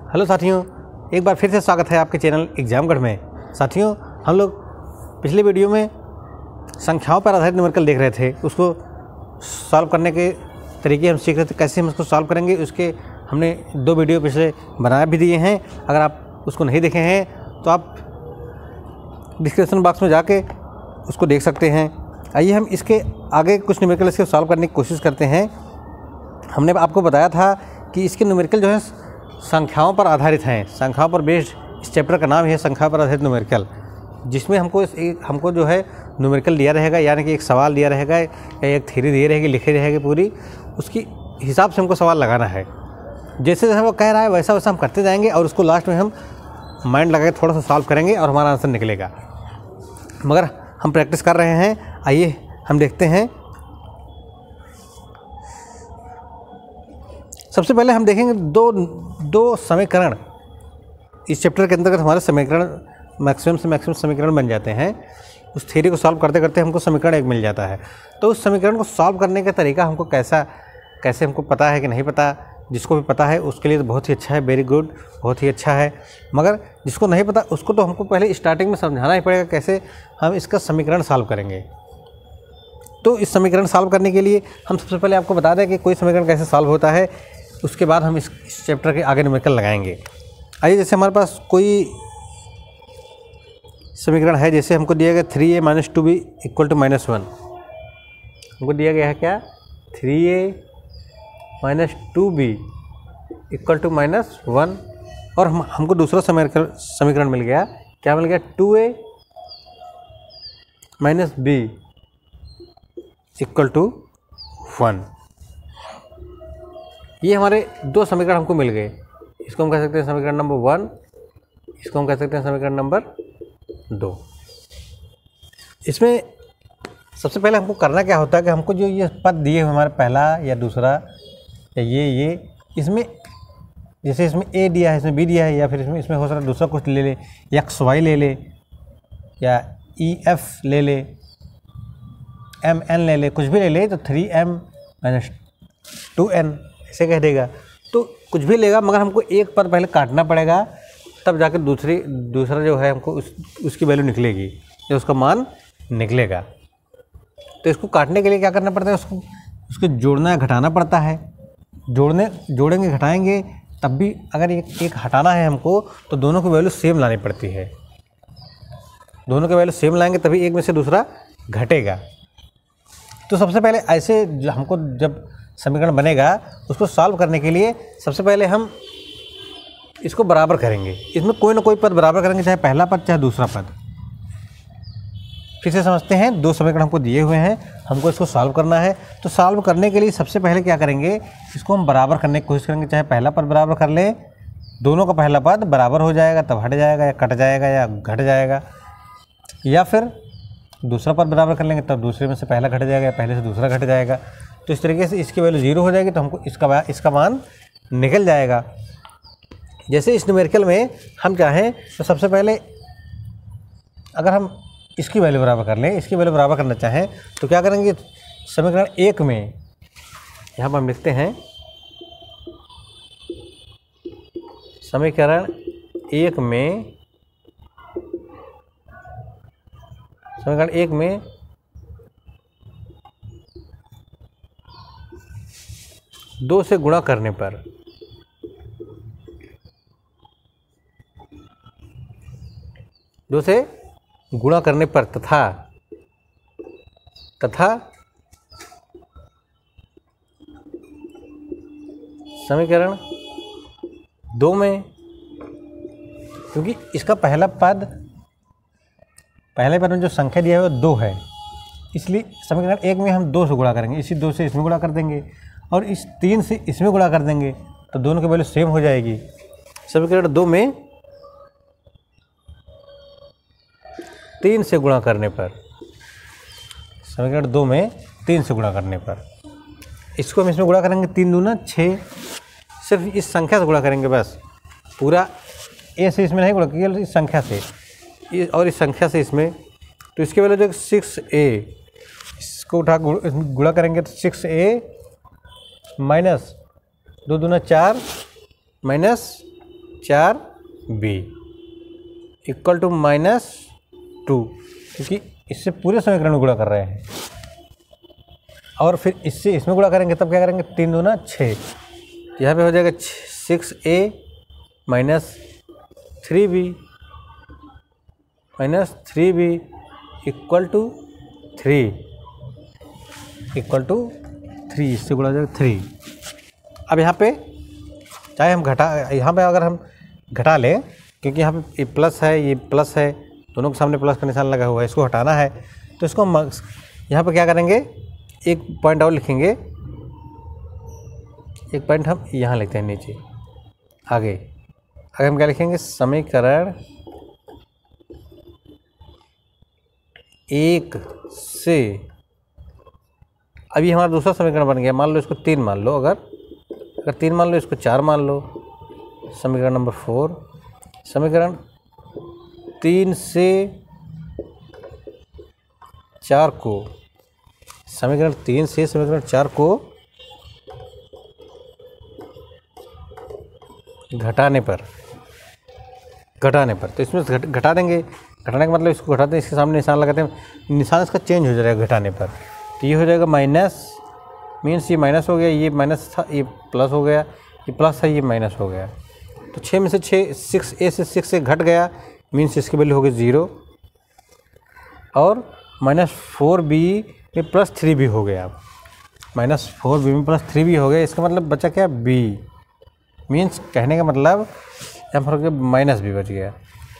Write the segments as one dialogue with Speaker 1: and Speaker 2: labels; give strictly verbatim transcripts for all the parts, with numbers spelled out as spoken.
Speaker 1: Hello साथियों, एक बार फिर से स्वागत है आपके चैनल एग्जामगढ़ में। साथियों, हम लोग पिछले वीडियो में संख्याओं पर आधारित न्यूमेरिकल देख रहे थे। उसको सॉल्व करने के तरीके हम सीख रहे थे, कैसे हम उसको सॉल्व करेंगे। उसके हमने दो वीडियो पिछले बना भी दिए हैं। अगर आप उसको नहीं देखे हैं तो आप डिस्क्रिप्शन बॉक्स में जाके उसको देख सकते हैं। आइए हम इसके आगे कुछ न्यूमेरिकल इसके सॉल्व करने की कोशिश करते हैं। हमने आपको बताया था कि इसके न्यूमेरिकल जो है संख्याओं पर आधारित हैं। संख्याओं पर बेस्ड इस चैप्टर का नाम है संख्याओं पर आधारित न्यूमेरिकल, जिसमें हमको एक हमको जो है न्यूमेरिकल दिया रहेगा, यानी कि एक सवाल दिया रहेगा या एक थ्योरी दी रहेगी, लिखी रहेगी पूरी, उसकी हिसाब से हमको सवाल लगाना है। जैसे जैसे वो कह रहा है वैसा वैसा हम करते जाएंगे और उसको लास्ट में हम माइंड लगा के थोड़ा सा सॉल्व करेंगे और हमारा आंसर निकलेगा। मगर हम प्रैक्टिस कर रहे हैं। आइए हम देखते हैं। सबसे पहले हम देखेंगे दो दो समीकरण। इस चैप्टर के अंतर्गत हमारे समीकरण मैक्सिमम से मैक्सिमम समीकरण बन जाते हैं। उस थ्योरी को सॉल्व करते करते हमको समीकरण एक मिल जाता है। तो उस समीकरण को सॉल्व करने का तरीका हमको कैसा कैसे हमको पता है कि नहीं पता। जिसको भी पता है उसके लिए तो बहुत ही अच्छा है, वेरी गुड, बहुत ही अच्छा है। मगर जिसको नहीं पता उसको तो हमको पहले स्टार्टिंग में समझाना ही पड़ेगा कैसे हम इसका समीकरण सॉल्व करेंगे। तो इस समीकरण सॉल्व करने के लिए हम सबसे पहले आपको बता दें कि कोई समीकरण कैसे सॉल्व होता है। उसके बाद हम इस, इस चैप्टर के आगे न्यूमेरिकल लगाएंगे। आइए, जैसे हमारे पास कोई समीकरण है, जैसे हमको दिया गया three A minus two B equal to minus one. हमको दिया गया है क्या, three A minus two B equal to minus one. और हम हमको दूसरा समीकरण समीकरण मिल गया। क्या मिल गया, two A minus B equal to one. ये हमारे दो समीकरण हमको मिल गए। इसको हम कह सकते हैं समीकरण नंबर वन, इसको हम कह सकते हैं समीकरण नंबर दो। इसमें सबसे पहले हमको करना क्या होता है कि हमको जो ये पद दिए हुए हमारे पहला या दूसरा या ये ये इसमें जैसे इसमें ए दिया है, इसमें बी दिया है, या फिर इसमें इसमें हो सकता है दूसरा कुछ ले ले, एक्स वाई ले ले, या ई एफ ले ले, एम एन ले ले, कुछ भी ले ले, तो three M minus two N ऐसे कह देगा। तो कुछ भी लेगा, मगर हमको एक पद पहले काटना पड़ेगा, तब जाकर दूसरी दूसरा जो है हमको उस उसकी वैल्यू निकलेगी, या उसका मान निकलेगा। तो इसको काटने के लिए क्या करना पड़ता है, उसको उसको जोड़ना या घटाना पड़ता है। जोड़ने जोड़ेंगे घटाएंगे तब भी अगर एक एक हटाना है हमको, तो दोनों की वैल्यू सेम लानी पड़ती है। दोनों की वैल्यू सेम लाएंगे तभी एक में से दूसरा घटेगा। तो सबसे पहले ऐसे जो हमको जब समीकरण बनेगा, उसको सॉल्व करने के लिए सबसे पहले हम इसको बराबर करेंगे। इसमें कोई ना कोई पद बराबर करेंगे, चाहे पहला पद चाहे दूसरा पद। फिर से समझते हैं, दो समीकरण हमको दिए हुए हैं, हमको इसको सॉल्व करना है। तो सॉल्व करने के लिए सबसे पहले क्या करेंगे, इसको हम बराबर करने की कोशिश करेंगे। चाहे पहला पद बराबर कर लें, दोनों का पहला पद बराबर हो जाएगा, तब हट जाएगा या कट जाएगा या घट जाएगा। या फिर दूसरा पद बराबर कर लेंगे, तब दूसरे में से पहला घट जाएगा या पहले से दूसरा घट जाएगा। तो इस तरीके से इसकी वैल्यू जीरो हो जाएगी, तो हमको इसका इसका मान निकल जाएगा। जैसे इस न्यूमेरिकल में हम चाहें तो सबसे पहले अगर हम इसकी वैल्यू बराबर कर लें, इसकी वैल्यू बराबर करना चाहें, तो क्या करेंगे, समीकरण एक में यहाँ पर हम लिखते हैं समीकरण एक में समीकरण एक में दो से गुणा करने पर दो से गुणा करने पर तथा तथा समीकरण दो में, क्योंकि इसका पहला पद पहले पद में जो संख्या दिया है वो दो है, इसलिए समीकरण एक में हम दो से गुणा करेंगे। इसी दो से इसमें गुणा कर देंगे और इस तीन से इसमें गुणा कर देंगे, तो दोनों की वैल्यू सेम हो जाएगी। समीकरण दो में तीन से गुणा करने पर समीकरण दो में तीन से गुणा करने पर इसको हम इसमें गुणा करेंगे, तीन दूना छः। सिर्फ इस संख्या से गुणा करेंगे बस, पूरा ए से इसमें नहीं गुणा, केवल इस संख्या से और इस संख्या से इसमें। तो इसकी वैल्यू जो सिक्स ए, इसको उठा गुणा करेंगे तो सिक्स ए माइनस दो दूना चार माइनस चार B equal to minus two, क्योंकि इससे पूरे समीकरण में गुणा कर रहे हैं। और फिर इससे इसमें गुणा करेंगे तब क्या करेंगे, तीन दूना छः, यहाँ पे हो जाएगा six A minus three B minus three B equal to three equal to three, इससे गुणा हो जाएगा थ्री। अब यहाँ पे चाहे हम घटा, यहाँ पे अगर हम घटा लें, क्योंकि यहाँ पे ये प्लस है ये प्लस है, दोनों के सामने प्लस का निशान लगा हुआ है, इसको हटाना है तो इसको हम यहाँ पे क्या करेंगे, एक पॉइंट और लिखेंगे, एक पॉइंट हम यहाँ लिखते हैं नीचे। आगे आगे हम क्या लिखेंगे, समीकरण एक से, अभी हमारा दूसरा समीकरण बन गया, मान लो इसको तीन मान लो, अगर अगर तीन मान लो इसको चार मान लो, समीकरण नंबर फोर। समीकरण तीन से चार को, समीकरण तीन से समीकरण चार को घटाने पर घटाने पर तो इसमें घट, घटा देंगे। घटाने का मतलब इसको घटाते हैं, इसके सामने निशान लगाते हैं, निशान इसका चेंज हो जाएगा घटाने पर। तो ये हो जाएगा माइनस, मीन्स ये माइनस हो गया, ये माइनस था ये प्लस हो गया, ये प्लस था ये माइनस हो गया। तो छः में से छः, सिक्स ए से सिक्स से घट गया, मीन्स इसकी वैल्यू हो गई ज़ीरो। और माइनस फोर बी में प्लस थ्री भी हो गया, माइनस फोर बी में प्लस थ्री भी हो गया, इसका मतलब बचा क्या, बी। मीन्स कहने का मतलब यहाँ पर माइनस बी बच गया।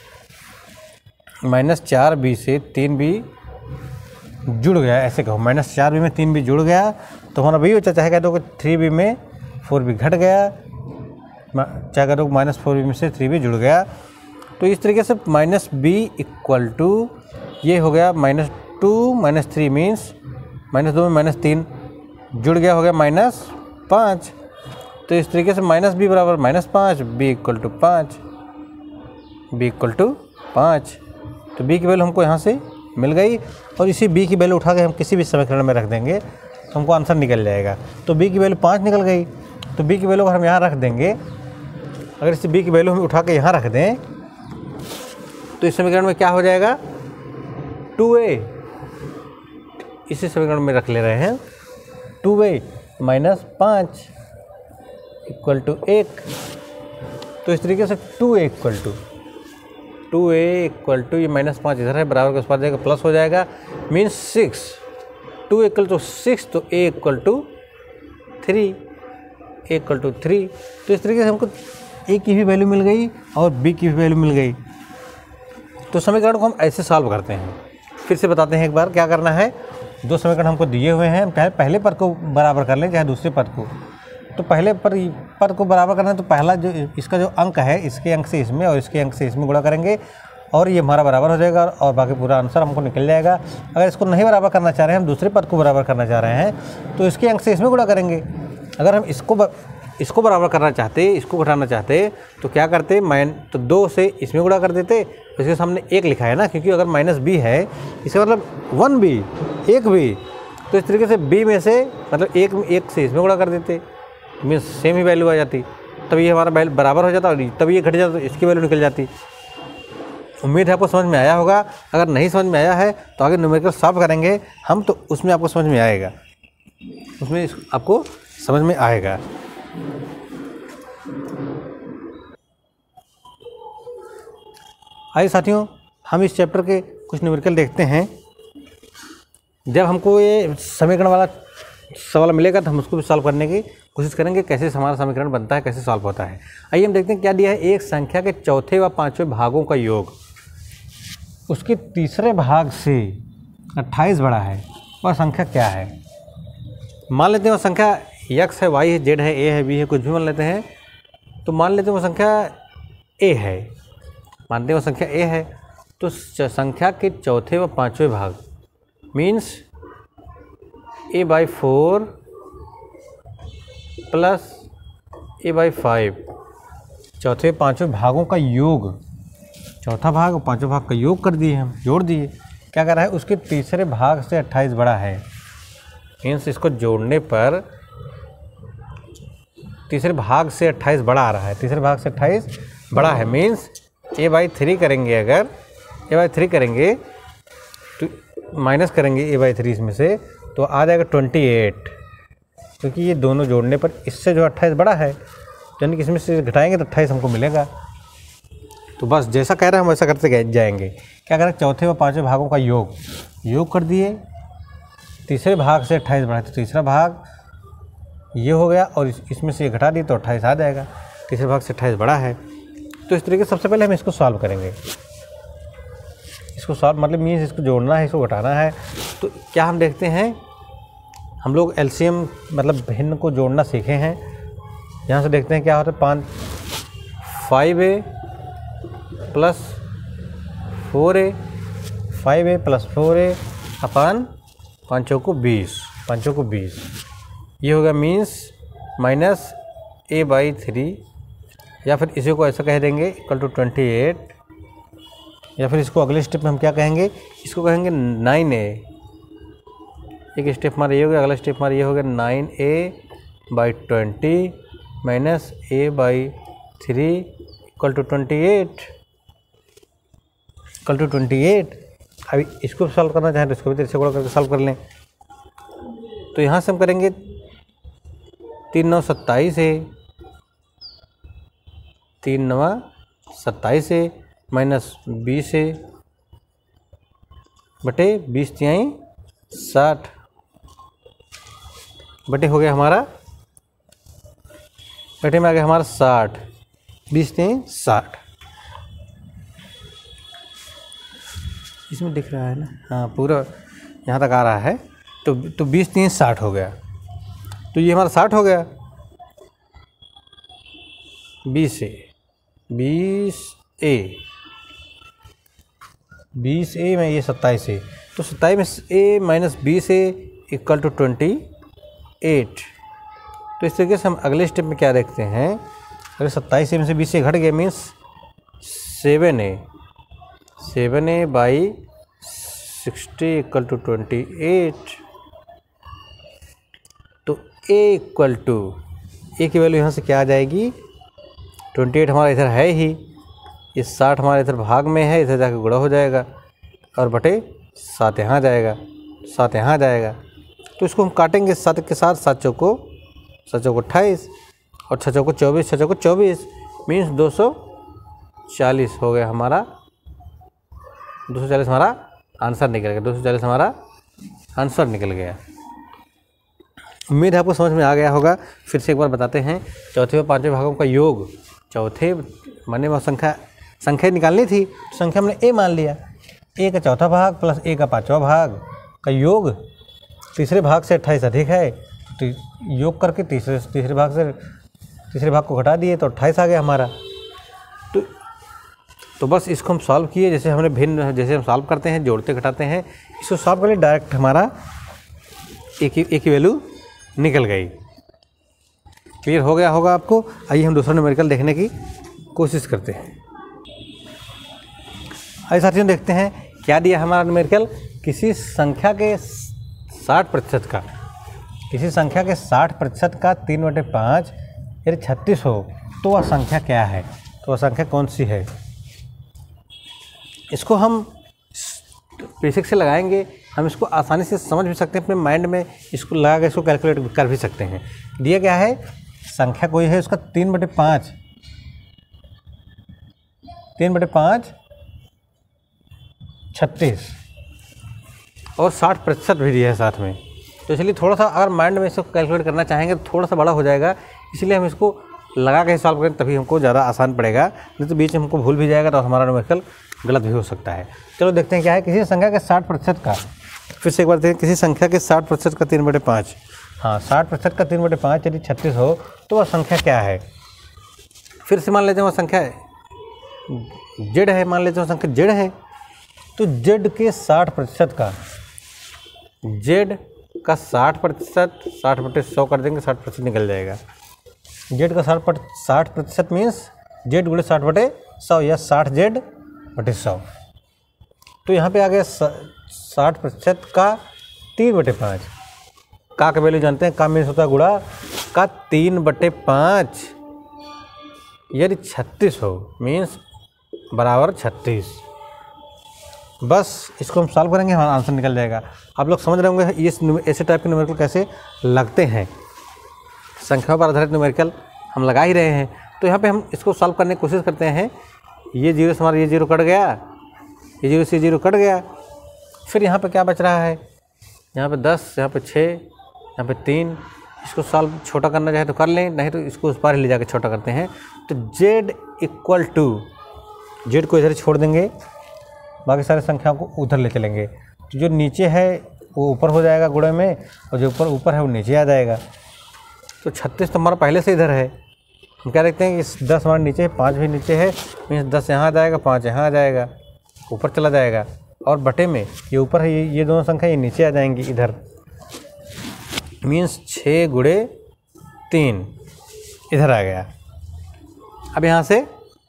Speaker 1: माइनस चार बी से तीन बी जुड़ गया, ऐसे कहो, माइनस चार बी में तीन बी जुड़ गया तो हमारा वही बचा। चाहे कह दो कि थ्री बी में फोर बी घट गया, चाहे कह दो माइनस फोर बी में से थ्री बी जुड़ गया। तो इस तरीके से माइनस बी इक्वल टू ये हो गया minus two minus three, means minus दो में माइनस तीन जुड़ गया, हो गया माइनस पाँच। तो इस तरीके से माइनस बी बराबर माइनस पाँच, बी इक्वल टू पाँच, बी इक्वल टू पाँच। तो बी की वैल्यू हमको यहाँ से मिल गई, और इसी बी की वैल्यू उठा के हम किसी भी समीकरण में रख देंगे तो हमको आंसर निकल जाएगा। तो बी की वैल्यू पाँच निकल गई। तो बी की वैल्यू अगर हम यहाँ रख देंगे, अगर इस बी की वैल्यू हम उठा के यहाँ रख दें तो इस समीकरण में क्या हो जाएगा, टू ए, इसी समीकरण में रख ले रहे हैं, टू ए माइनस पाँच इक्वल टू एक। तो इस तरीके से two A equal to two A equal to ये माइनस पाँच इधर है, बराबर के उस पार जाएगा, प्लस हो जाएगा, means six. Two equal to six, तो A equal to three, A equal to three. तो इस तरीके से हमको ए की भी वैल्यू मिल गई और बी की भी वैल्यू मिल गई। तो समीकरण को हम ऐसे सॉल्व करते हैं। फिर से बताते हैं एक बार क्या करना है। दो समीकरण हमको दिए हुए हैं, चाहे पहले पद को बराबर कर लें चाहे दूसरे पद को। तो पहले पर पद को बराबर करना है तो पहला जो इसका जो अंक है, इसके अंक से इसमें और इसके अंक से इसमें गुणा करेंगे और ये हमारा बराबर हो जाएगा और बाकी पूरा आंसर हमको निकल जाएगा। अगर इसको नहीं बराबर करना चाह रहे हैं, हम दूसरे पद को बराबर करना चाह रहे हैं, तो इसके अंक से इसमें गुणा करेंगे। अगर हम इसको ब, इसको बराबर करना चाहते, इसको घटाना चाहते तो क्या करते, माइन तो दो से इसमें गुणा कर देते, इसके सामने एक लिखा है ना, क्योंकि अगर माइनस बी है इसका मतलब वन बी, एक बी। तो इस तरीके से बी में से मतलब एक एक से इसमें गुणा कर देते, मीन्स सेम ही वैल्यू आ जाती, तब ये हमारा वैल्यू बराबर हो जाता और तब ये घट जाता तो इसकी वैल्यू निकल जाती। उम्मीद है आपको समझ में आया होगा। अगर नहीं समझ में आया है तो आगे न्यूमेरिकल सॉल्व करेंगे हम, तो उसमें आपको समझ में आएगा, उसमें आपको समझ में आएगा। आइए साथियों, हम इस चैप्टर के कुछ न्यूमेरिकल देखते हैं। जब हमको ये समीकरण वाला सवाल मिलेगा तो हम उसको भी सॉल्व करने की कोशिश करेंगे, कैसे हमारा समीकरण बनता है, कैसे सॉल्व होता है। आइए हम देखते हैं क्या दिया है। एक संख्या के चौथे व पांचवें भागों का योग उसके तीसरे भाग से अट्ठाईस बड़ा है, वह संख्या क्या है। मान लेते हैं वो संख्या एक्स है, वाई है, जेड है, ए है, बी है, कुछ भी मान लेते हैं। तो मान लेते हैं वो संख्या ए है, मानते हैं वो संख्या ए है। तो संख्या के चौथे व पांचवें भाग means A by four plus A by five, चौथे पांचवें भागों का योग, चौथा भाग और पांचवें भाग का योग कर दिए, हम जोड़ दिए। क्या कर रहा है, उसके तीसरे भाग से अट्ठाईस बड़ा है, मीन्स इसको जोड़ने पर तीसरे भाग से अट्ठाईस बड़ा आ रहा है, तीसरे भाग से अट्ठाईस बड़ा है, मीन्स ए बाई थ्री करेंगे, अगर ए बाई थ्री करेंगे तो माइनस करेंगे ए बाई थ्री इसमें से तो आ जाएगा ट्वेंटी एट, क्योंकि ये दोनों जोड़ने पर इससे जो अट्ठाईस बड़ा है, यानी कि इसमें से घटाएंगे तो अट्ठाईस हमको मिलेगा। तो बस जैसा कह रहे हैं हम वैसा करते जाएंगे। क्या करें, चौथे व पाँचवें भागों का योग योग कर दिए, तीसरे भाग से अट्ठाईस बढ़ा तो तीसरा भाग ये हो गया और इस, इसमें से ये घटा दिए तो अट्ठाईस आ जाएगा, तीसरे भाग से अट्ठाईस बड़ा है। तो इस तरीके से सबसे पहले हम इसको सॉल्व करेंगे। इसको सॉल्व मतलब मीन्स इसको जोड़ना है, इसको घटाना है। तो क्या हम देखते हैं, हम लोग एलसीएम मतलब भिन्न को जोड़ना सीखे हैं। यहाँ से देखते हैं क्या होता है, पाँच five A plus four A five A plus four A अपन पाँचों को बीस पाँचों को बीस ये होगा, means minus A by three, या फिर इसी को ऐसा कह देंगे इक्वल टू ट्वेंटी एट, या फिर इसको अगले स्टेप में हम क्या कहेंगे, इसको कहेंगे नाइन ए। एक स्टेप हमारा ये हो गया, अगला स्टेप हमारा ये हो गया nine A by twenty minus A by three equal to twenty eight equal to twenty eight. अभी इसको सॉल्व करना चाहें तो इसको भी तेरे से गुणा करके सॉल्व कर लें। तो यहाँ से हम करेंगे तीन नौ सत्ताईस है, तीन नवा सत्ताईस है माइनस बीस है बटे बीस तिहाई साठ बटे हो गया हमारा, बटे में आ गया हमारा साठ, बीस तिहाई साठ। इसमें दिख रहा है ना, हाँ पूरा यहाँ तक आ रहा है। तो तो बीस तीन साठ हो गया, तो ये हमारा साठ हो गया। बीस ए बीस ए बीस ए में ये सत्ताईस ए, तो सत्ताईस ए माइनस बीस A equal to twenty eight. तो इस तरीके से हम अगले स्टेप में क्या देखते हैं, अगर सत्ताईस ए में से बीस ए घट गया, means seven A seven A by sixty equal to twenty eight. तो ए इक्वल टू ए की वैल्यू यहाँ से क्या आ जाएगी, ट्वेंटी एट हमारा इधर है ही, ये साठ हमारे इधर भाग में है, इधर जाकर गुणा हो जाएगा और बटे सात यहाँ आ जाएगा, सात यहाँ आ जाएगा। तो इसको हम काटेंगे सात के साथ, सात चौको सात चौको अट्ठाईस और छः चौको चौबीस, छः चौको चौबीस मीन्स दो सौ चालीस हो गया हमारा, दो सौ चालीस हमारा आंसर निकल गया, दो सौ चालीस हमारा आंसर निकल गया। उम्मीद है आपको समझ में आ गया होगा। फिर से एक बार बताते हैं, चौथे व पाँचवें भागों का योग, चौथे माने वह संख्या संख्या निकालनी थी, तो संख्या हमने ए मान लिया, ए का चौथा भाग प्लस ए का पाँचवा भाग का योग, तीसरे भाग से अट्ठाईस अधिक है तो योग करके तीसरे तीसरे भाग से तीसरे भाग को घटा दिए तो अट्ठाईस आ गया हमारा। तो तो बस इसको हम सॉल्व किए, जैसे हमने भिन्न जैसे हम सॉल्व करते हैं, जोड़ते घटाते हैं, इसको सॉल्व करके डायरेक्ट हमारा एक ही एक ही वैल्यू निकल गई। क्लियर हो गया होगा आपको। आइए हम दूसरा न्यूमेरिकल देखने की कोशिश करते हैं। आइए साथियों देखते हैं क्या दिया हमारा न्यूमेरिकल, किसी संख्या के साठ प्रतिशत का किसी संख्या के साठ प्रतिशत का तीन बटे पाँच यदि छत्तीस हो तो वह संख्या क्या है, तो वह संख्या कौन सी है। इसको हम बेसिक से लगाएंगे, हम इसको आसानी से समझ भी सकते हैं, अपने माइंड में इसको लगा के इसको कैलकुलेट कर भी सकते हैं। दिया गया है संख्या कोई है, उसका तीन बटे पाँच तीन बटे पाँच छत्तीस और साठ प्रतिशत भी दिया है साथ में। तो इसलिए थोड़ा सा अगर माइंड में इसको कैलकुलेट करना चाहेंगे तो थोड़ा सा बड़ा हो जाएगा, इसलिए हम इसको लगा के सॉल्व करें तभी हमको ज़्यादा आसान पड़ेगा, नहीं तो बीच में हमको भूल भी जाएगा तो हमारा न्यूमेरिकल गलत भी हो सकता है। चलो देखते हैं क्या है, किसी संख्या के साठ प्रतिशत का, फिर से एक बार देखते हैं, किसी संख्या के साठ प्रतिशत का तीन बटे पाँच, हाँ साठ प्रतिशत का तीन बटे पाँच यदि छत्तीस हो तो वह संख्या क्या है। फिर से मान लेते हैं वह संख्या जेड है, मान लेते हैं वह संख्या जेड है, तो जेड के साठ प्रतिशत का जेड का साठ प्रतिशत साठ बटे सौ कर देंगे, साठ प्रतिशत निकल जाएगा। जेड का साठ साठ प्रतिशत मीन्स जेड गुणे साठ बटे सौ या साठ जेड बटे सौ। तो यहाँ पे आ गया साठ प्रतिशत का तीन बटे पाँच, का का वैल्यू जानते हैं, का मीन्स होता है गुणा का तीन बटे पाँच यदि छत्तीस हो मीन्स बराबर छत्तीस। बस इसको हम सॉल्व करेंगे, हमारा आंसर निकल जाएगा। आप लोग समझ रहे होंगे ये ऐसे टाइप के न्यूमेरिकल कैसे लगते हैं। संख्या पर आधारित न्यूमेरिकल हम लगा ही रहे हैं, तो यहाँ पे हम इसको सॉल्व करने की कोशिश करते हैं। ये जीरो से हमारा ये जीरो कट गया, ये जीरो से जीरो कट गया, फिर यहाँ पे क्या बच रहा है, यहाँ पे दस, यहाँ पे छः, यहाँ पे तीन। इसको सॉल्व छोटा करना चाहे तो कर लें, नहीं तो इसको उस पार ही ले जाकर छोटा करते हैं। तो z इक्वल टू, जेड को इधर छोड़ देंगे, बाकी सारी संख्याओं को उधर ले चलेंगे। तो जो नीचे है वो ऊपर हो जाएगा गुणे में, और जो ऊपर ऊपर है वो नीचे आ जाएगा। तो छत्तीस तो हमारा पहले से इधर है, हम क्या देखते हैं कि इस दस हमारे नीचे है, पाँच भी नीचे है, मीन्स दस यहाँ आ जाएगा, पाँच यहाँ आ जाएगा, ऊपर चला जाएगा। और बटे में ये ऊपर है, ये ये दोनों संख्या ये नीचे आ जाएंगी इधर, मीन्स छः गुणे तीन इधर आ गया। अब यहाँ से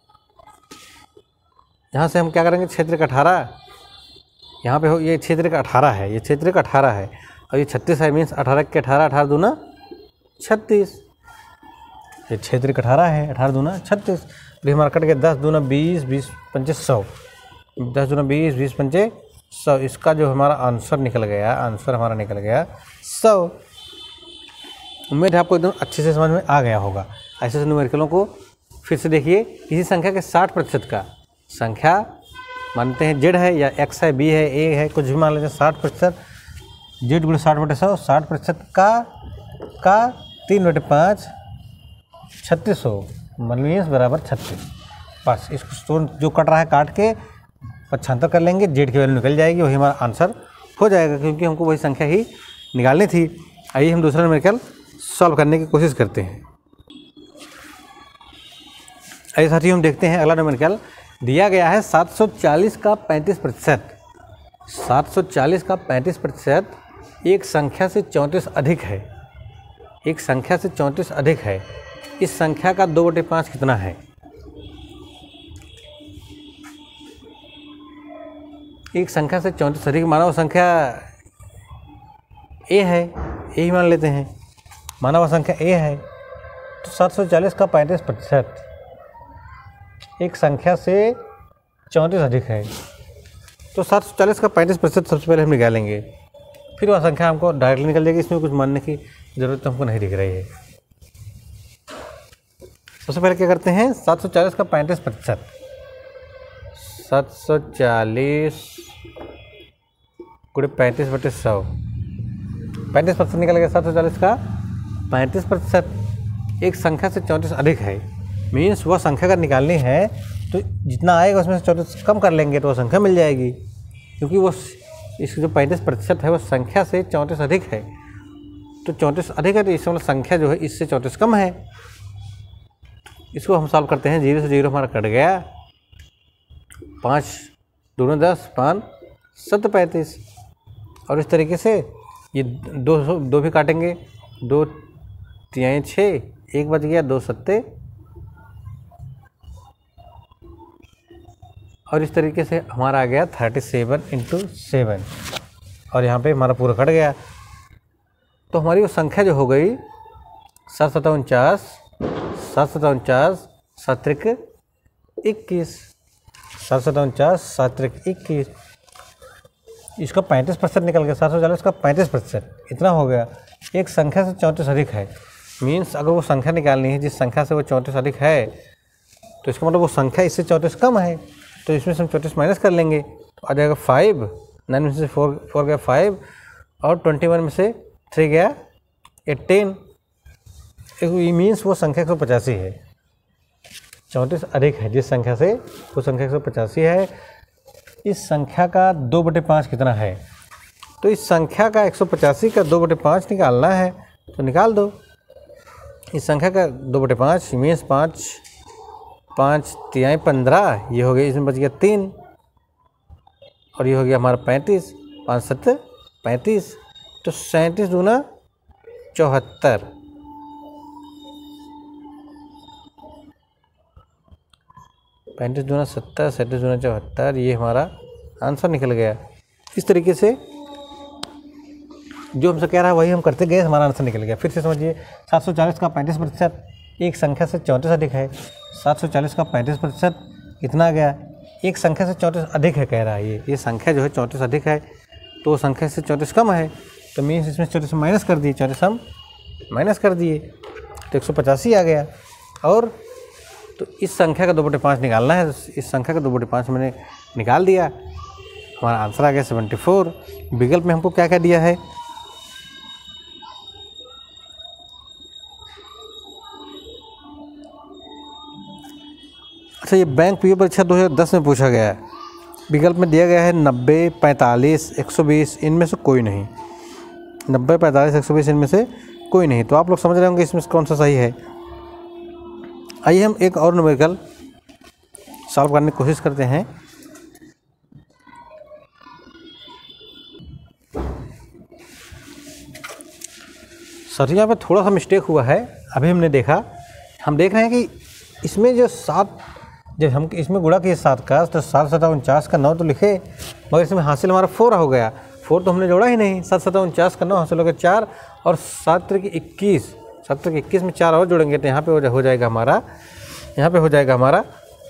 Speaker 1: यहाँ से हम क्या करेंगे, क्षेत्र का अठारह, यहाँ पे हो ये क्षेत्र का अठारह है, ये क्षेत्र का अठारह है, और ये छत्तीस है, मीन्स अठारह के अठारह, अठारह दूना छत्तीस। ये क्षेत्र का अठारह है, अठारह दूना छत्तीस। फिर हमारा कट गया दस दूना बीस, बीस पंचे सौ, दस दूना बीस, बीस पंचे सौ। इसका जो हमारा आंसर निकल गया, आंसर हमारा निकल गया सौ। उम्मीद है आपको एकदम अच्छे से समझ में आ गया होगा। ऐसे ऐसे न्यूमेरिकलों को फिर से देखिए। किसी संख्या के साठ प्रतिशत का, संख्या मानते हैं जेड है या एक्स है, बी है, ए है, कुछ भी मान लेते हैं, साठ प्रतिशत जेड गुणे साठ बटे सौ, साठ प्रतिशत का का तीन बटे पाँच, छत्तीस हो मीन्स बराबर छत्तीस। बस इसको जो कट रहा है काट के पचहत्तर कर लेंगे, जेड की वैल्यू निकल जाएगी, वही हमारा आंसर हो जाएगा, क्योंकि हमको वही संख्या ही निकालनी थी। आइए हम दूसरा न्यूमेरिकल सॉल्व करने की कोशिश करते हैं। आइए साथियों हम देखते हैं अगला न्यूमेरिकल। दिया गया है सात सौ चालीस का पैंतीस प्रतिशत, सात सौ चालीस का पैंतीस प्रतिशत एक संख्या से चौंतीस अधिक है, एक संख्या से चौंतीस अधिक है। इस संख्या का दो बटे पाँच कितना है? एक संख्या से चौंतीस अधिक माना वो संख्या ए है, ए ही मान लेते हैं, माना हुआ संख्या ए है। तो सात सौ चालीस का पैंतीस प्रतिशत एक संख्या से चौंतीस अधिक है, तो सात सौ चालीस का पैंतीस प्रतिशत सबसे पहले हम निकालेंगे, फिर वह संख्या हमको डायरेक्टली निकल जाएगी। इसमें कुछ मानने की ज़रूरत हमको नहीं दिख रही है। सबसे पहले क्या करते हैं, सात सौ चालीस का पैंतीस प्रतिशत, सात सौ चालीस गुणे पैंतीस बटे सौ, पैंतीस प्रतिशत निकल गया। सात सौ चालीस का पैंतीस प्रतिशत एक संख्या से चौंतीस अधिक है, मीन्स वह संख्या अगर निकालनी है तो जितना आएगा उसमें से चौंतीस कम कर लेंगे तो वह संख्या मिल जाएगी, क्योंकि वो इसकी जो पैंतीस प्रतिशत है वो संख्या से चौंतीस अधिक है। तो चौंतीस अधिक है तो इस मतलब संख्या जो है इससे चौंतीस कम है। इसको हम सॉल्व करते हैं। जीरो से जीरो हमारा कट गया, पाँच दोनों दस, पाँच सत्तर पैंतीस, और इस तरीके से ये दो सौ दो भी काटेंगे, दो तिहाई छः, एक बच गया, दो सत्ते, और इस तरीके से हमारा आ गया थर्टी सेवन इंटू सेवन, और यहाँ पे हमारा पूरा कट गया। तो हमारी वो संख्या जो हो गई सात सत्ता उनचास, सात सत्ता उनचास, सात त्रिक इक्कीस, सात सत्ता उनचास, सात त्रिक इक्कीस। इसका पैंतीस प्रतिशत निकल गया, सात सौ चालीस का पैंतीस प्रतिशत इतना हो गया। एक संख्या से चौंतीस अधिक है, मीन्स अगर वो संख्या निकालनी है जिस संख्या से वो चौंतीस अधिक है, तो इसका मतलब वो संख्या इससे चौंतीस कम है। तो इसमें से हम चौंतीस माइनस कर लेंगे तो आ जाएगा फाइव, नाइन में से फोर फोर गया फाइव, और ट्वेंटी वन में से थ्री गया एटीन। ये मीन्स वो संख्या एक सौ पचासी है, चौंतीस अधिक है जिस संख्या से वो संख्या एक सौ पचासी है। इस संख्या का दो बटे पाँच कितना है? तो इस संख्या का एक सौ पचासी का दो बटे पाँच निकालना है, तो निकाल दो। इस संख्या का दो बटे पाँच मीन्स पाँच, पाँच तिहाई पंद्रह, ये हो गया, इसमें बच गया तीन, और ये हो गया हमारा पैंतीस, पाँच सत्तर पैंतीस, तो सैंतीस दूना चौहत्तर। पैंतीस दूना सत्तर, सैंतीस दूना चौहत्तर, ये हमारा आंसर निकल गया। इस तरीके से जो हमसे कह रहा है वही हम करते गए, हमारा आंसर निकल गया। फिर से समझिए, सात सौ चालीस का पैंतीस प्रतिशत एक संख्या से चौंतीस अधिक है, सात सौ चालीस का पैंतीस प्रतिशत कितना आ गया, एक संख्या से चौंतीस अधिक है कह रहा है। ये ये संख्या जो है चौंतीस अधिक है, तो संख्या से चौंतीस कम है, तो मीन्स इसमें चौंतीस माइनस कर दिए, चौंतीस हम माइनस कर दिए तो एक सौ पचासी आ गया। और तो इस संख्या का दो बटे पाँच निकालना है, तो इस संख्या का दो बटे पाँच मैंने निकाल दिया, हमारा आंसर आ गया सेवेंटी फोर। विकल्प में हमको क्या क्या दिया है, अच्छा ये बैंक पीओ परीक्षा दो हज़ार दस में पूछा गया है। विकल्प में दिया गया है नब्बे, पैंतालीस, एक सौ बीस, इनमें से कोई नहीं। नब्बे, पैंतालीस, एक सौ बीस इनमें से कोई नहीं, तो आप लोग समझ रहे होंगे इसमें कौन सा सही है। आइए हम एक और न्यूमेरिकल सॉल्व करने की कोशिश करते हैं। सर यहाँ पे थोड़ा सा मिस्टेक हुआ है, अभी हमने देखा, हम देख रहे हैं कि इसमें जो सात, जब हम इसमें गुणा किए सात का, तो सात सत्ता उनचास का नौ तो लिखे, मगर इसमें हासिल हमारा फोर हो गया, फोर तो हमने जोड़ा ही नहीं। सात सत्ता उनचास का नौ हासिल हो गया चार, और सात त्रिक इक्कीस, सात त्रिक इक्कीस में चार और जोड़ेंगे तो यहाँ पे हो जाएगा हमारा, यहाँ पे हो जाएगा हमारा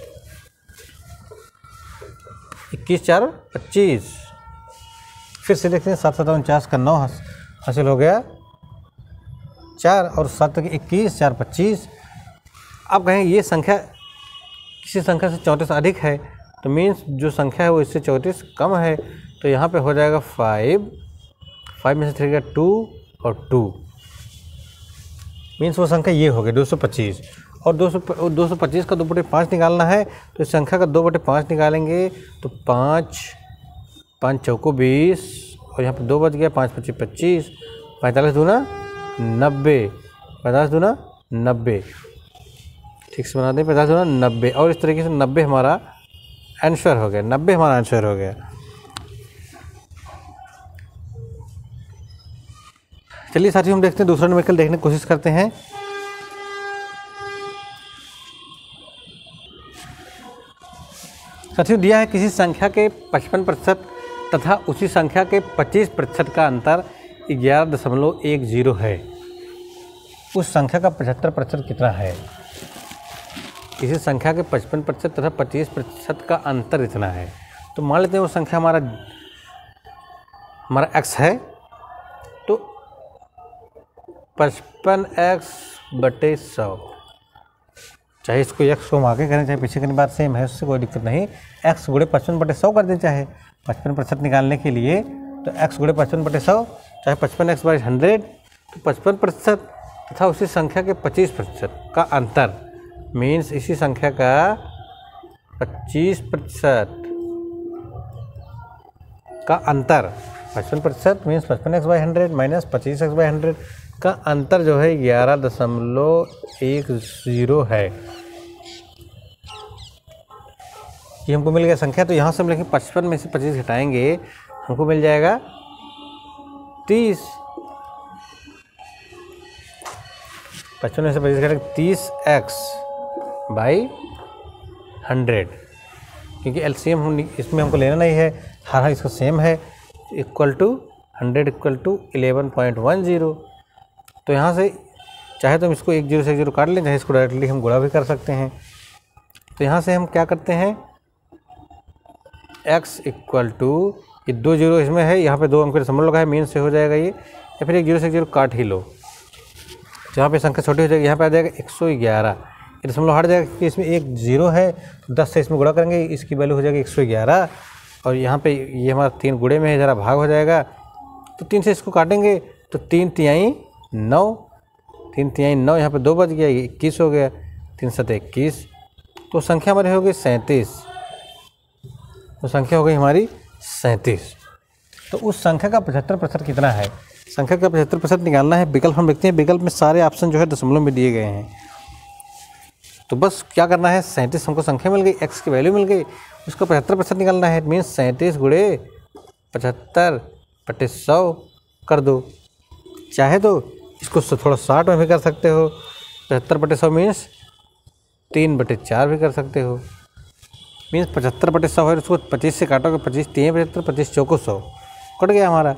Speaker 1: इक्कीस चार पच्चीस। फिर से देखते हैं, सात सत्ता उनचास का नौ हासिल हो गया चार, और सात त्रिक इक्कीस, चार पच्चीस। अब कहें ये संख्या किसी संख्या से चौंतीस अधिक है, तो मीन्स जो संख्या है वो इससे चौंतीस कम है, तो यहाँ पे हो जाएगा फाइव, फाइव में से थ्री का टू और टू, मीन्स वो संख्या ये हो गई दो सौ पच्चीस। और दो सौ दो सौ पच्चीस का दो बटे पाँच निकालना है, तो इस संख्या का दो बटे पाँच निकालेंगे तो पाँच, पाँच चौको बीस, और यहाँ पे दो बच गया, पाँच पच्चीस पच्चीस, पैंतालीस दूना नब्बे, पैंतालीस दूना नब्बे, ठीक से बना दें, पैंतालीस दूना नब्बे, और इस तरीके से नब्बे हमारा आंसर हो गया, नब्बे हमारा आंसर हो गया। चलिए साथियों हम देखते हैं दूसरा न्यूमेरिकल देखने की कोशिश करते हैं। साथियों दिया है किसी संख्या के पचपन प्रतिशत तथा उसी संख्या के पच्चीस प्रतिशत का अंतर ग्यारह दशमलव एक जीरो है, उस संख्या का पचहत्तर प्रतिशत कितना है। किसी संख्या के पचपन प्रतिशत तथा पच्चीस प्रतिशत का अंतर इतना है, तो मान लेते हैं वो संख्या हमारा हमारा x है, तो पचपन एक्स बटे सौ, चाहे इसको x को हम आगे करें चाहे पीछे करने बात सेम है, उससे कोई दिक्कत नहीं। x गुणे पचपन बटे सौ कर दें, चाहे पचपन प्रतिशत निकालने के लिए तो x गुणे पचपन बटे सौ, चाहे पचपन एक्स बाई हंड्रेड, तो पचपन प्रतिशत तथा उसी संख्या के पच्चीस प्रतिशत का अंतर, मीन्स इसी संख्या का पच्चीस प्रतिशत का अंतर, पचपन प्रतिशत मीन्स पचपन एक्स बाई हंड्रेड माइनस पच्चीस एक्स बाई हंड्रेड का अंतर जो है ग्यारह दशमलव एक जीरो है। ये हमको मिल गया संख्या, तो यहाँ से हम लिखेंगे पचपन में से पच्चीस घटाएंगे, हमको मिल जाएगा तीस, पचपन में से पच्चीस घटाएंगे तीस एक्स बाई हंड्रेड, क्योंकि एलसीएम हम इसमें हमको लेना नहीं है, हर हर इसका सेम है, equal to hundred equal to eleven point one zero. तो यहाँ से चाहे तो हम इसको एक जीरो से एक जीरो काट लें, चाहे इसको डायरेक्टली हम गुणा भी कर सकते हैं। तो यहाँ से हम क्या करते हैं, x इक्वल टू, ये दो जीरो इसमें है, यहाँ पे दो अंक दशमलव लगा है, मीन से हो जाएगा ये, या फिर एक जीरो से एक जीरो काट ही लो, जहाँ पे संख्या छोटी हो जाएगी यहाँ पे आ जाएगा एक सौ ग्यारह, ये दशमलव हट जाएगा कि इसमें एक जीरो है, तो दस से इसमें गुणा करेंगे, इसकी वैल्यू हो जाएगी एक सौ ग्यारह, और यहाँ पे ये हमारा तीन गुणे में है, ज़रा भाग हो जाएगा, तो तीन से इसको काटेंगे तो तीन तिहाई नौ, तीन तिहाई नौ, यहाँ पे दो बच गया, ये इक्कीस हो गया, तीन सत इक्कीस, तो संख्या हमारी हो गई सैंतीस, तो संख्या हो गई हमारी सैंतीस। तो उस संख्या का पचहत्तर प्रतिशत कितना है, संख्या का पचहत्तर प्रतिशत निकालना है। विकल्प हम देखते हैं, विकल्प में सारे ऑप्शन जो है दशमलव में दिए गए हैं, तो बस क्या करना है, सैंतीस हमको संख्या मिल गई, एक्स की वैल्यू मिल गई, उसका पचहत्तर प्रतिशत निकालना है, मीन्स सैंतीस गुणे पचहत्तर बटे सौ कर दो, चाहे तो इसको थोड़ा साठ में भी कर सकते हो, पचहत्तर बटे सौ मीन्स तीन बटे चार भी कर सकते हो, मीन्स पचहत्तर बटे सौ है, उसको पच्चीस से काटोगे, पच्चीस तीन पचहत्तर, पच्चीस चौको सौ, कट गया हमारा।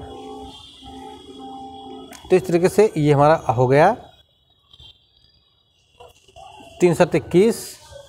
Speaker 1: तो इस तरीके से ये हमारा हो गया तीन सौ इक्कीस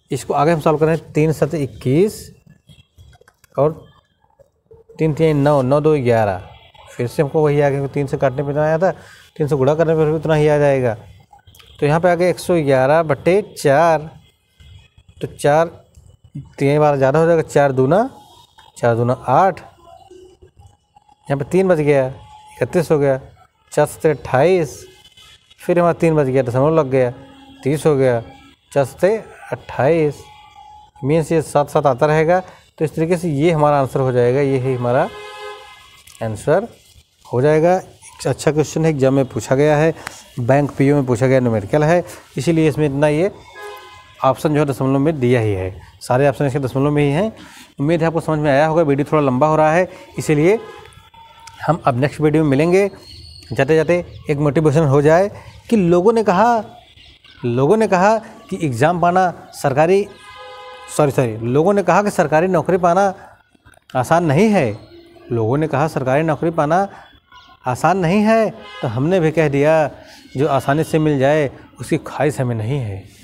Speaker 1: इसको आगे हम सॉल्व करें, तीन सत इक्कीस और तीन तीन नौ, नौ दो ग्यारह। फिर से हमको वही आ गया, तीन से काटने पर इतना आया था, तीन से गुणा करने पर भी उतना ही आ जाएगा। तो यहाँ पे आ गया एक सौ ग्यारह बटे चार, तो चार तीन बार ज़्यादा हो जाएगा, चार दूना चार दूना आठ, यहाँ पे तीन बच गया, इकतीस हो गया, चार सत्ते अट्ठाईस, फिर हमारा तीन बच गया, दशमलव लग गया, तीस हो गया, चार सत्ते अट्ठाईस, मीन्स ये साथ साथ आता रहेगा। तो इस तरीके से ये हमारा आंसर हो जाएगा, ये ही हमारा आंसर हो जाएगा। अच्छा क्वेश्चन है, एग्जाम में पूछा गया है, बैंक पीओ में पूछा गया, न्यूमेरिकल है, इसीलिए इसमें इतना ये ऑप्शन जो है दशमलव में दिया ही है, सारे ऑप्शन इसके दशमलव में ही हैं। उम्मीद है आपको समझ में आया होगा। वीडियो थोड़ा लंबा हो रहा है, इसीलिए हम अब नेक्स्ट वीडियो में मिलेंगे। जाते जाते एक मोटिवेशन हो जाए कि लोगों ने कहा लोगों ने कहा कि एग्ज़ाम पाना सरकारी सॉरी सॉरी लोगों ने कहा कि सरकारी नौकरी पाना आसान नहीं है। लोगों ने कहा सरकारी नौकरी पाना आसान नहीं है, तो हमने भी कह दिया जो आसानी से मिल जाए उसकी ख्वाहिश हमें नहीं है।